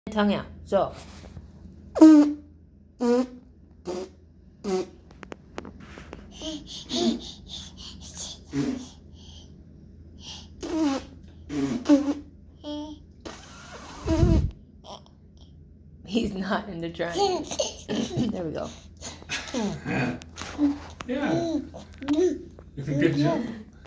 tongue out. So. He's not in the trying. There we go. Yeah. Good job.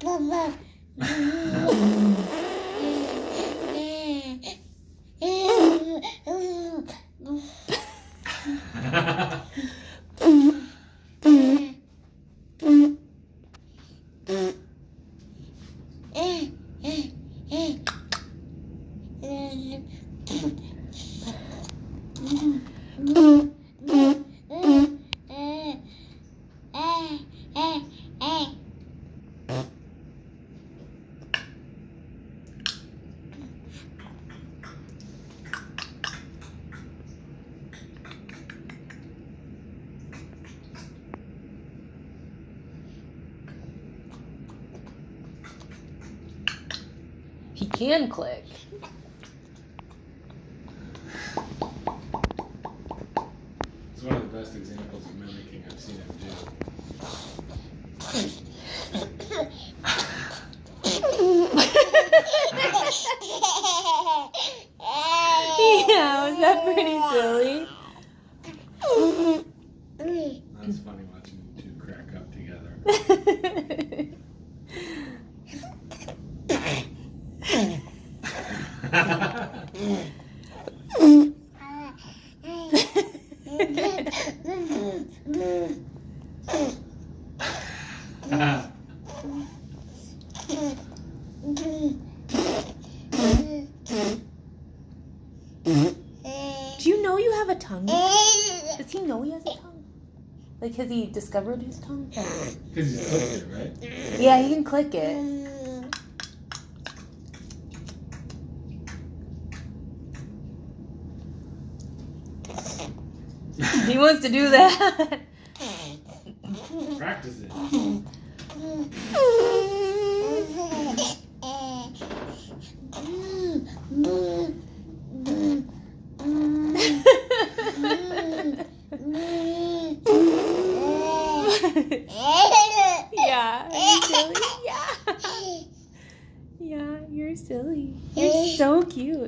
He can click. It's one of the best examples of mimicking I've seen him do. Yeah, was that pretty silly? That's funny watching you two crack up together. Do you know you have a tongue? Does he know he has a tongue? Like, has he discovered his tongue? Because he's clicked it, right? Yeah, he can click it. He wants to do that. Practice it. Yeah, are you silly? Yeah. Yeah, you're silly. You're so cute.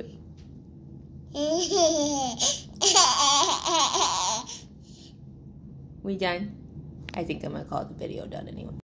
We done? I think I'm gonna call the video done anyway.